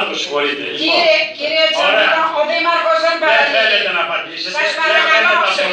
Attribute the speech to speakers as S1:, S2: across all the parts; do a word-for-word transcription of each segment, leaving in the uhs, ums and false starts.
S1: να το συγχωρείτε.
S2: Κύριε, κύριε Τσιαμούλου, ο Δήμαρχος δεν παραλύει.
S1: Δεν θέλετε να απαντήσετε.
S2: Σας παρακαλώ,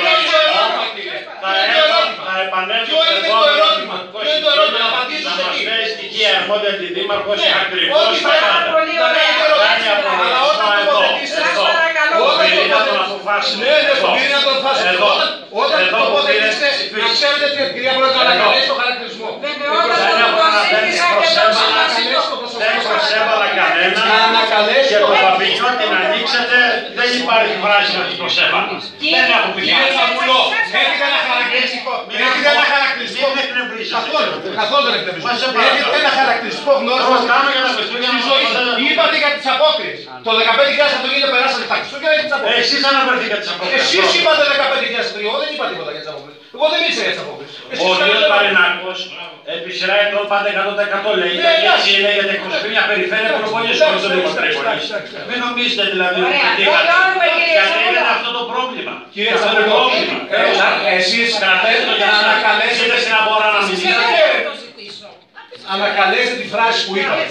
S1: Θα επανέλθω στο ερώτημα.
S3: Ποιο είναι το ερώτημα, να απαντήσω σε
S1: να μας
S3: τι.
S1: λέει στοιχεία αρμόδια τη Δήμαρχος ακριβώς
S3: Ό,τι
S1: τα
S3: θα
S1: πάντα.
S2: πολύ ωραία.
S1: Κάνει απολογισμό εδώ.
S2: Σας παρακαλώ.
S1: Οφείλει να τον αποφάσουμε.
S3: Ναι, ναι, οφείλει να τον αποφάσουμε.
S1: Εδώ.
S3: Όταν
S1: Εδώ
S3: τοποθετήσετε, να ξέρετε την κυρία Πρόεδρε να καλέσει το χαρακτηρισμό.
S2: Βεβαιότατα το ζήτησα και το σημασίζω.
S1: Δεν προσέβαλα κανένα
S3: ανακαλέσει
S1: και
S3: το
S1: το παπικιό την ανοίξετε, δεν υπάρχει φράση να την προσέβαλα. Δεν έχω πει
S3: Κύριε Τσιαμούλου, έχετε ένα χαρακτηριστικό. Έχετε ένα χαρακτηριστικό. Καθόλου, καθόλου δεν εκνευρίζω. Έχετε ένα χαρακτηριστικό γνώρισμα στη ζωή. Είπατε για τις απόκριες. Το δεκαπέντε χιλιάδες αυτοκίνητα περάσατε τα Χριστούγεννα για τις απόκριες.
S1: Εσείς αναφερθήκατε τις απόκριες.
S3: Εσείς είπατε δεκαπέντε χιλιάδες αυτοκίνητα. Εγώ δεν είπα τίποτα για τις απόκριες. Εγώ δεν μίλησα για τις απόκριες.
S1: Ο κ. Παρινάκος επί σειρά ετών πάντα εκατό τοις εκατό λέει. Γιατί έτσι είναι, γιατί εκπροσωπεί μια περιφέρεια που είναι πολύ δύσκολο στο Δήμο Τρίπολης. Μην νομίζετε δηλαδή ότι γιατί είναι αυτό το πρόβλημα.
S3: Κύριε Τσιαμούλου, εσείς
S1: Κρατέστε για να ανακαλέσετε στην αγορά να μιλήσετε.
S3: ανακαλέσετε τη φράση που είπατε.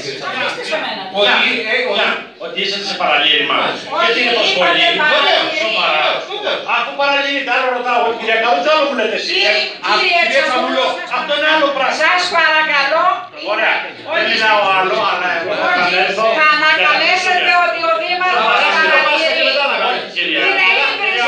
S1: Ότι είστε σε παραλήρημα. Γιατί είναι το σχολείο. Σοβαρά. Αφού παραλύρετε, άλλο ρωτάω. Κυρία Καβγά, άλλο μου λέτε εσείς. Κύριε Τσιαμούλου, αυτό είναι άλλο πράγμα.
S2: Σας παρακαλώ.
S1: Ωραία. Δεν μιλάω άλλο, αλλά εγώ θα επανέλθω.
S2: Θα ανακαλέσετε ότι ο Δήμαρχος παραλύρει. Είναι ύβρις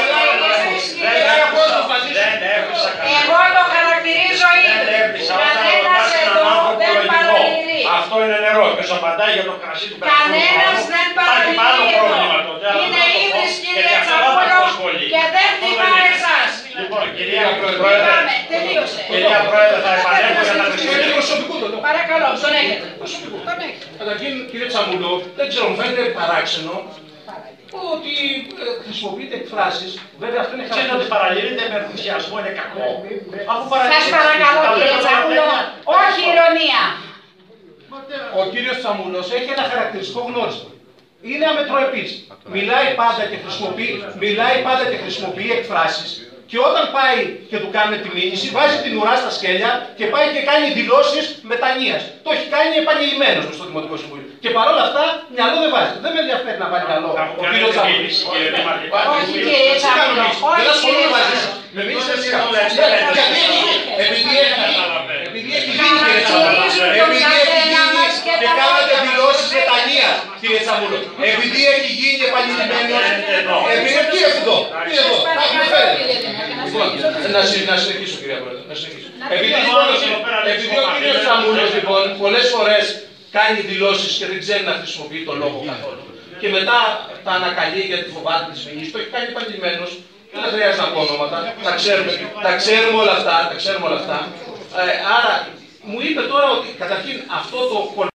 S2: Εγώ το χαρακτηρίζω ύβρις. Κανένας εδώ δεν παραλύρει.
S1: Αυτό είναι νερό. Ποιος απαντάει για το κρασί του κρασιού.
S2: Κανένας δεν παραλύρει εδώ. Είναι ύβρις, κύριε Τσιαμούλου, και δεν θυμάμαι εσάς.
S1: Λοιπόν, κυρία Πρόεδρε,
S2: τελείωσε.
S1: κυρία Πρόεδρε, θα επανέλθω για τα Χριστούγεννα.
S2: Παρακαλώ, τον έχετε.
S3: Καταρχήν, κύριε Τσιαμούλου, δεν ξέρω, μου φαίνεται παράξενο ότι χρησιμοποιείτε εκφράσεις. Βέβαια, αυτό είναι
S1: Ξέρετε ότι
S3: χαρακτηριστικό.
S1: παραλύρετε με ενθουσιασμό, είναι κακό. Αφού
S2: Σας
S1: παραλύρετε.
S2: παρακαλώ, κύριε Τσιαμούλου, όχι ηρωνία.
S3: Ο κύριος Τσιαμούλος έχει ένα χαρακτηριστικό γνώρισμα. Είναι αμετροεπής. Μιλάει πάντα και χρησιμοποιεί, μιλάει πάντα και χρησιμοποιεί εκφράσεις. Και όταν πάει και του κάνουν τη μήνυση, βάζει την ουρά στα σκέλια και πάει και κάνει δηλώσεις μετανοίας. Το έχει κάνει επανειλημμένος στο Δημοτικό Συμβούλιο. Και παρόλα αυτά, μυαλό δεν βάζει. Δεν με ενδιαφέρει να βάλει μυαλό ο κύριος Τσιαμούλος.
S2: Όχι, κύριε Τσιαμούλου, όχι, κύριε Τσιαμούλου.
S3: Με μίλησε εσύ. Επειδή έχει γίνει, κύριε Τσιαμούλου, επειδή έχει γίνει και κάνατε δηλώσεις μετανοίας, κύριε Τσιαμούλου, επειδή έχει γίνει επανειλημμένος, επειδή είναι τι εδώ, τι εδώ, τα έχουμε φέρει. Να συνεχίσω, κυρία Πρόεδρε, να συνεχίσω. Επειδή ο κύριος Τσιαμούλος, λοιπόν, πολλές φορές κάνει δηλώσεις και δεν ξέρει να χρησιμοποιεί τον λόγο καθόλου. Και μετά τα ανακαλεί γιατί φοβάται τις μηνύσεις, το έχει κάνει επανειλημμένος. Δεν χρειάζεται να πω ονόματα, τα ξέρουμε, τα ξέρουμε όλα αυτά, τα ξέρουμε όλα αυτά. Ε, άρα μου είπε τώρα ότι καταρχήν αυτό το